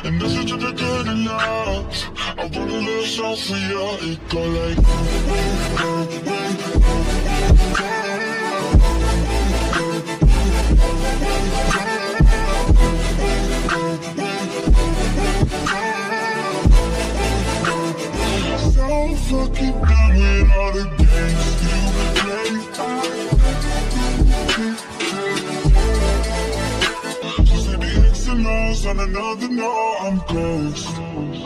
And this is to the good enough. I want a little song for you. It go like so fucking done with all the games you play. Just hit the X and O's on another note, I'm close.